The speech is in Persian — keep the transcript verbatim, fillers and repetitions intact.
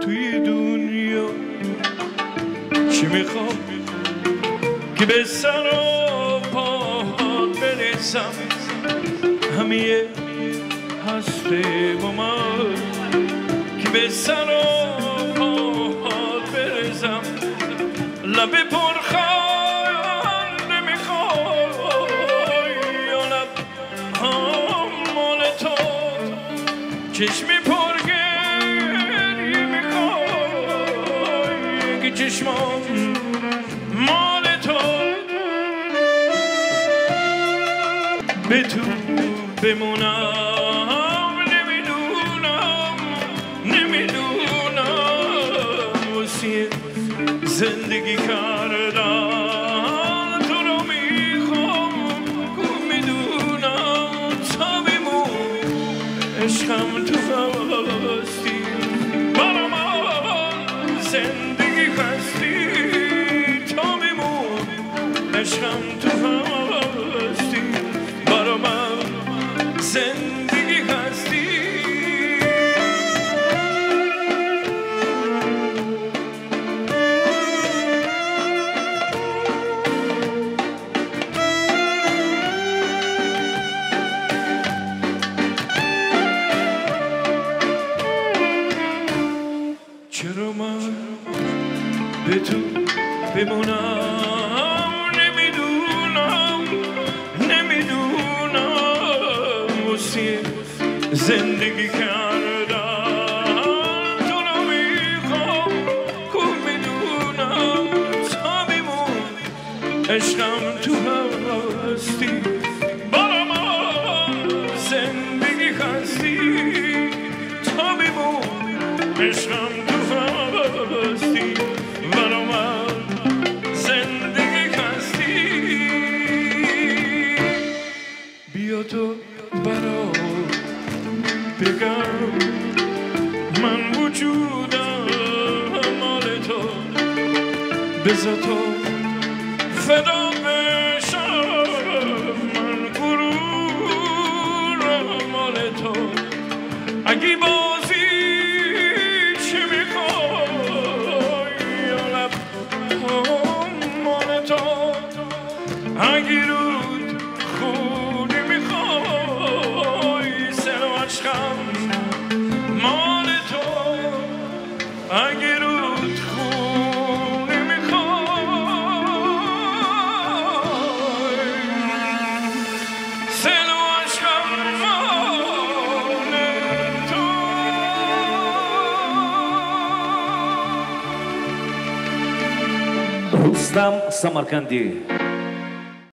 توی دنیا چی میخوام که به سر و پاهات برسم همه هسته با من که به سر و پاهات برسم لب پرخنده میخوای یا لب مال تو چشمی پرگریه میخوای که چشمام مال تو به تو بمونم نمیدونم نمیدونم واسه زندگی کردن تو رو میخوام میدونم تا بمون عشقم تو هستی برا من زندگی هستی تا بمون عشقم تو هستی برا من زندگی هستی چرا من به تو بمونم نمیدونم نمیدونم واسه زندگی کردن تو رو میخوام که میدونم تا میمون عشقم تو هستی برا من زندگی هستی تا میمون عشقم تو هستی برا من زندگی هستی بیا تو برا بگم من وجودم مال تو بذار تو فدا بشم من غرورم مال تو اگه بازی چی میخوای یا لب مال تو اگه رود خونی میخوای سر و عشقم مال تو اگه رود خونی میخوای سر و عشقم مال تو Rustam Samarkandi.